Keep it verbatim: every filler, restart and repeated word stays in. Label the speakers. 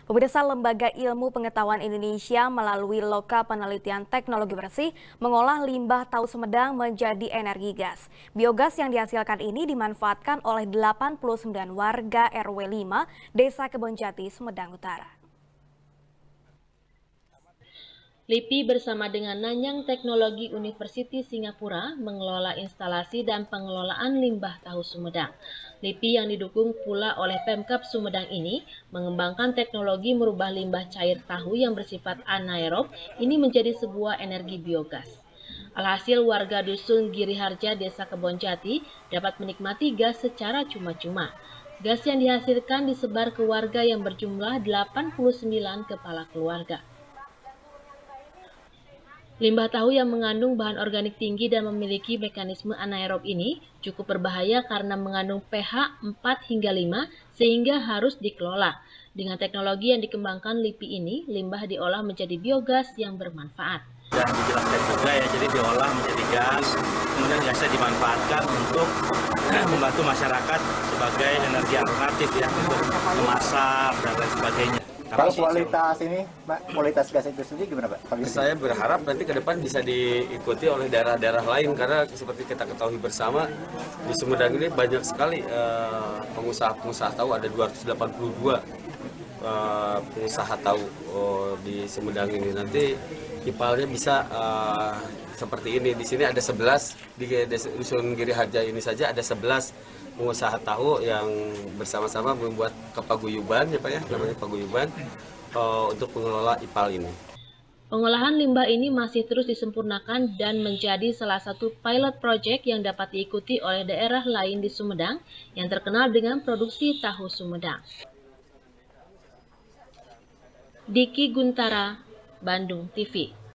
Speaker 1: Pemirsa, Lembaga Ilmu Pengetahuan Indonesia melalui Loka Penelitian Teknologi Bersih mengolah limbah tahu Sumedang menjadi energi gas. Biogas yang dihasilkan ini dimanfaatkan oleh delapan puluh sembilan warga R W lima Desa Kebonjati, Sumedang Utara.
Speaker 2: LIPI bersama dengan Nanyang Teknologi University Singapura mengelola instalasi dan pengelolaan limbah tahu Sumedang. LIPI yang didukung pula oleh Pemkab Sumedang ini mengembangkan teknologi merubah limbah cair tahu yang bersifat anaerob ini menjadi sebuah energi biogas. Alhasil warga dusun Giriharja Desa Kebonjati dapat menikmati gas secara cuma-cuma. Gas yang dihasilkan disebar ke warga yang berjumlah delapan puluh sembilan kepala keluarga. Limbah tahu yang mengandung bahan organik tinggi dan memiliki mekanisme anaerob ini cukup berbahaya karena mengandung pH empat hingga lima sehingga harus dikelola. Dengan teknologi yang dikembangkan LIPI ini, limbah diolah menjadi biogas yang bermanfaat.
Speaker 3: Dan dijelaskan juga ya, jadi diolah menjadi gas, kemudian gasnya dimanfaatkan untuk membantu masyarakat sebagai energi alternatif ya, untuk memasak dan lain sebagainya.
Speaker 4: Kalau kualitas ini, Pak, kualitas gas itu sendiri gimana, Pak?
Speaker 5: Saya berharap nanti ke depan bisa diikuti oleh daerah-daerah lain karena seperti kita ketahui bersama di Sumedang ini banyak sekali pengusaha-pengusaha tahu, ada dua ratus delapan puluh dua uh, pengusaha tahu uh, di Sumedang ini. Nanti ipalnya bisa uh, seperti ini. Di sini ada sebelas, di dusun Giriharja ini saja ada sebelas pengusaha tahu yang bersama-sama membuat kepaguyuban, ya Pak ya, namanya paguyuban, uh, untuk mengelola ipal ini.
Speaker 2: Pengolahan limbah ini masih terus disempurnakan dan menjadi salah satu pilot project yang dapat diikuti oleh daerah lain di Sumedang yang terkenal dengan produksi tahu Sumedang. Diki Guntara, Bandung T V.